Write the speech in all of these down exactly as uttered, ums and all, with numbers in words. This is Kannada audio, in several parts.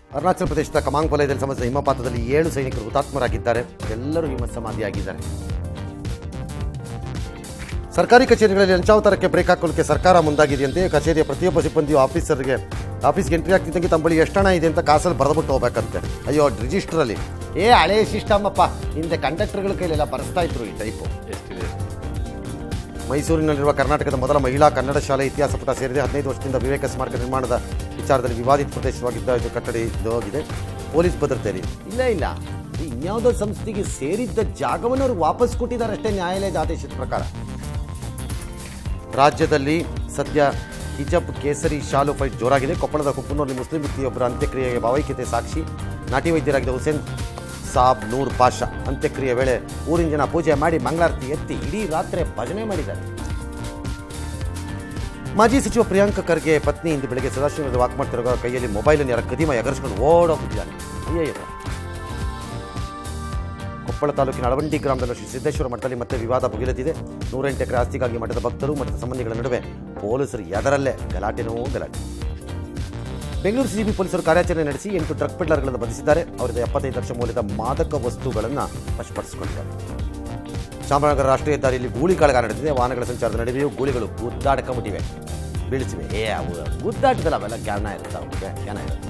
ಅರುಣಾಚಲ ಪ್ರದೇಶದ ಕಮಾಂಗ್ ವಲಯದಲ್ಲಿ ಸಂಭವಿಸಿದ ಹಿಮಪಾತದಲ್ಲಿ ಏಳು ಸೈನಿಕರು ಹುತಾತ್ಮರಾಗಿದ್ದಾರೆ. ಎಲ್ಲರೂ ಹಿಮ ಸಮಾಧಿಯಾಗಿದ್ದಾರೆ. ಸರ್ಕಾರಿ ಕಚೇರಿಗಳಲ್ಲಿ ಲಂಚಾವತಾರಕ್ಕೆ ಬ್ರೇಕ್ ಹಾಕೋಕ್ಕೆ ಸರ್ಕಾರ ಮುಂದಾಗಿದೆಯಂತೆ. ಕಚೇರಿಯ ಪ್ರತಿಯೊಬ್ಬ ಸಿಬ್ಬಂದಿಯು ಆಫೀಸರ್ಗೆ ಆಫೀಸ್ಗೆ ಎಂಟ್ರಿ ಆಗ್ತಿದ್ದಂಗೆ ತಮ್ಮ ಬಳಿ ಎಷ್ಟು ಹಣ ಇದೆ ಅಂತ ಕಾಸಲ್ಲಿ ಬರೆದ್ಬಿಟ್ಟು ಹೋಗ್ಬೇಕಂತೆ. ಅಯ್ಯೋ ರಿಜಿಸ್ಟ್ರಲ್ಲಿ ಏ ಹಳೆ ಸಿಸ್ಟಮ್ ಅಪ್ಪ, ಹಿಂದೆ ಕಂಡಕ್ಟರ್ಗಳ ಕೈಲೆಲ್ಲ ಬರೆಸ್ತಾ ಇದ್ರು ಈ ಟೈಪು. ಮೈಸೂರಿನಲ್ಲಿರುವ ಕರ್ನಾಟಕದ ಮೊದಲ ಮಹಿಳಾ ಕನ್ನಡ ಶಾಲೆ ಇತಿಹಾಸ ಪುಟ ಸೇರಿದೆ. ಹದಿನೈದು ವರ್ಷದಿಂದ ವಿವೇಕ ಸ್ಮಾರಕ ನಿರ್ಮಾಣದ ವಿಚಾರದಲ್ಲಿ ವಿವಾದಿತ ಪ್ರದೇಶವಾಗಿದ್ದ ಇದು ಕಟ್ಟಡ ಇದಾಗಿದೆ. ಪೊಲೀಸ್ ಭದ್ರತೆಯಲ್ಲಿ ಇಲ್ಲ ಇಲ್ಲ ಇನ್ಯಾವುದೋ ಸಂಸ್ಥೆಗೆ ಸೇರಿದ್ದ ಜಾಗವನ್ನು ಅವ್ರಿಗೆ ವಾಪಸ್ ಕೊಟ್ಟಿದ್ದಾರೆ ಅಷ್ಟೇ, ನ್ಯಾಯಾಲಯದ ಆದೇಶದ ಪ್ರಕಾರ. ರಾಜ್ಯದಲ್ಲಿ ಸದ್ಯ ಹಿಜಬ್ ಕೇಸರಿ ಶಾಲು ಫೈಟ್ ಜೋರಾಗಿದೆ. ಕೊಪ್ಪಳದ ಕುಪ್ಪನೂರಲ್ಲಿ ಮುಸ್ಲಿಂ ವ್ಯಕ್ತಿಯೊಬ್ಬರ ಅಂತ್ಯಕ್ರಿಯೆಗೆ ಭಾವೈಕ್ಯತೆ ಸಾಕ್ಷಿ. ನಾಟಿ ವೈದ್ಯರಾಗಿದ್ದ ಹುಸೇನ್ ಸಾಬ್ ನೂರ್ ಪಾಷಾ ಅಂತ್ಯಕ್ರಿಯೆ ವೇಳೆ ಊರಿನ ಜನ ಪೂಜೆ ಮಾಡಿ ಮಂಗಳಾರತಿ ಎತ್ತಿ ಇಡೀ ರಾತ್ರಿ ಭಜನೆ ಮಾಡಿದ್ದಾರೆ. ಮಾಜಿ ಸಚಿವ ಪ್ರಿಯಾಂಕ ಖರ್ಗೆ ಪತ್ನಿ ಇಂದು ಬೆಳಗ್ಗೆ ಸದಾಶಿವನಗರದ ವಾಕ್ ಮಾಡ್ತಿರುವ ಕೈಯಲ್ಲಿ ಮೊಬೈಲನ್ನು ಯಾರ ಕದಿಮ ಎಗರಿಸಿಕೊಂಡು ಓಡೋಗಿದ್ದಾನೆ. ಅಯ್ಯಯ್ಯ. ಕೊಪ್ಪಳ ತಾಲೂಕಿನ ಅಳವಂಡಿ ಗ್ರಾಮದಲ್ಲಿ ಶ್ರೀ ಸಿದ್ದೇಶ್ವರ ಮಠದಲ್ಲಿ ಮತ್ತೆ ವಿವಾದ ಭುಗಿಲೆದಿದೆ. ನೂರೆಂಟು ಎಕರೆ ಆಸ್ತಿಗಾಗಿ ಮಠದ ಭಕ್ತರು ಮಠದ ಸಂಬಂಧಿಗಳ ನಡುವೆ ಪೊಲೀಸರು ಎದರಲ್ಲೇ ಗಲಾಟೆನೋ ಗಲಾಟೆ. ಬೆಂಗಳೂರು ಸಿಸಿಬಿ ಪೊಲೀಸರು ಕಾರ್ಯಾಚರಣೆ ನಡೆಸಿ ಎಂಟು ಡ್ರಗ್ ಪೆಡ್ಲರ್ಗಳನ್ನು ಬಂಧಿಸಿದ್ದಾರೆ. ಅವರಿಂದ ಎಪ್ಪತ್ತೈದು ಲಕ್ಷ ಮೌಲ್ಯದ ಮಾದಕ ವಸ್ತುಗಳನ್ನು ವಶಪಡಿಸಿಕೊಂಡಿದ್ದಾರೆ. ಚಾಮರಾಜನಗರ ರಾಷ್ಟ್ರೀಯ ಹೆದ್ದಾರಿಯಲ್ಲಿ ಗೂಳಿಕಾಳಗ ನಡೆದಿದೆ. ವಾಹನಗಳ ಸಂಚಾರದ ನಡುವೆಯೂ ಗೂಳಿಗಳು ಗುದ್ದಾಡ್ಕೊಂಬಿಟ್ಟಿವೆ, ಬೀಳಿಸಿವೆ. ಏ ಅವು ಗುದ್ದಾಟದಲ್ಲ, ಅವೆಲ್ಲ ಜ್ಞಾನ ಇರುತ್ತೆ, ಅವ್ರಿಗೆ ಜ್ಞಾನ ಇರುತ್ತೆ.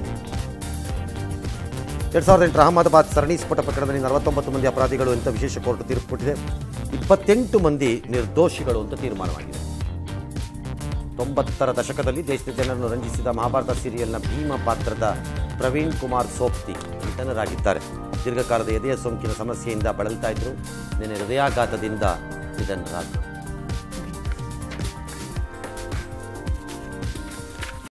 ಎರಡು ಸಾವಿರದ ಎಂಟರ ಅಹಮದಾಬಾದ್ ಸರಣಿ ಸ್ಫೋಟ ಪ್ರಕರಣದಲ್ಲಿ ನಲವತ್ತೊಂಬತ್ತು ಮಂದಿ ಅಪರಾಧಿಗಳು ಅಂತ ವಿಶೇಷ ಕೋರ್ಟ್ ತೀರ್ಪು ಕೊಟ್ಟಿದೆ. ಇಪ್ಪತ್ತೆಂಟು ಮಂದಿ ನಿರ್ದೋಷಿಗಳು ಅಂತ ತೀರ್ಮಾನವಾಗಿದೆ. ತೊಂಬತ್ತರ ದಶಕದಲ್ಲಿ ದೇಶದ ಜನರನ್ನು ರಂಜಿಸಿದ ಮಹಾಭಾರತ ಸೀರಿಯಲ್ನ ಭೀಮ ಪಾತ್ರದ ಪ್ರವೀಣ್ ಕುಮಾರ್ ಸೋಪ್ತಿ ನಿಧನರಾಗಿದ್ದಾರೆ. ದೀರ್ಘಕಾಲದ ಎದೆಯ ಸೋಂಕಿನ ಸಮಸ್ಯೆಯಿಂದ ಬಳಲ್ತಾ ಇದ್ರು. ನಿನ್ನೆ ಹೃದಯಾಘಾತದಿಂದ ನಿಧನರಾದರು.